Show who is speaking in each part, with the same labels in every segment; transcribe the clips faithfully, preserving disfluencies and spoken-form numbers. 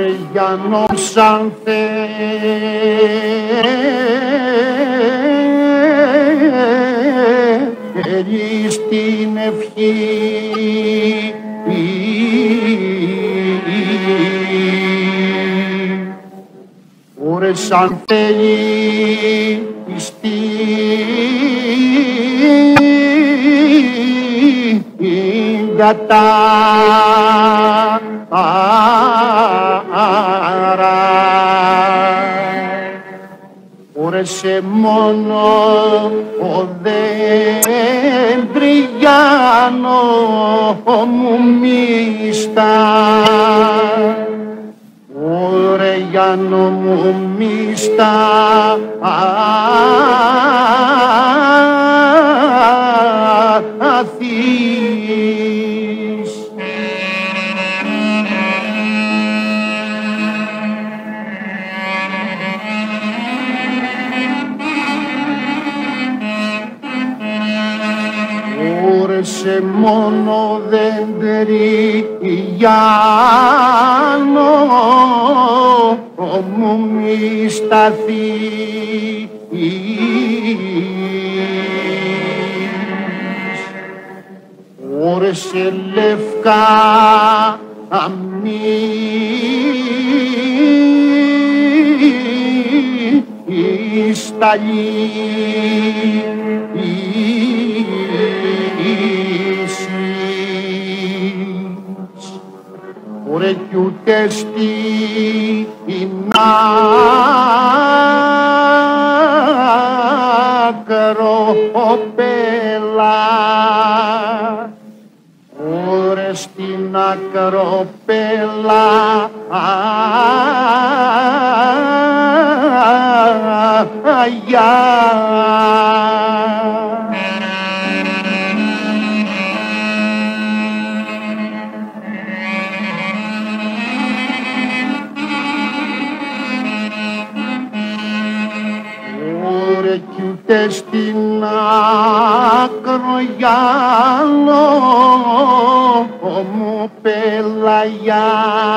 Speaker 1: Ωρε Γιάννο σαν θέλεις την ευχή, ωρε σαν θέλεις την κατάρα, ωρε σε μόνο ο δέντριγιάνο μου μίστα, ωρε Γιάννο μου μίστα αθείς. Ωρε σε μόνο δεντριγιάνο μου μη σταθείς, ωρε σε λευκά μη σταλίσεις, ωρε κι ούτε στην ακροπέλα, ωρε στην ακροπέλα αγιά. Ωρε κι ούτε στην ακρογιάλο μου πελαγιά,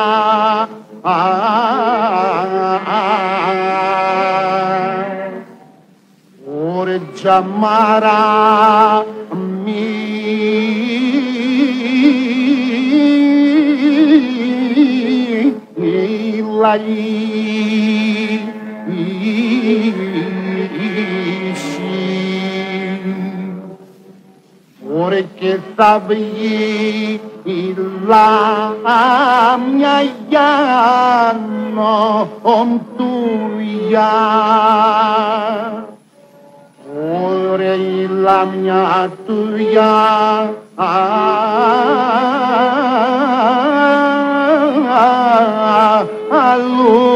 Speaker 1: ωρε τζαμάρα μη λαλήσει, ωρε και θα βγει η λάμια Γιάννο τούια, ωρε η λάμια τούια αλλού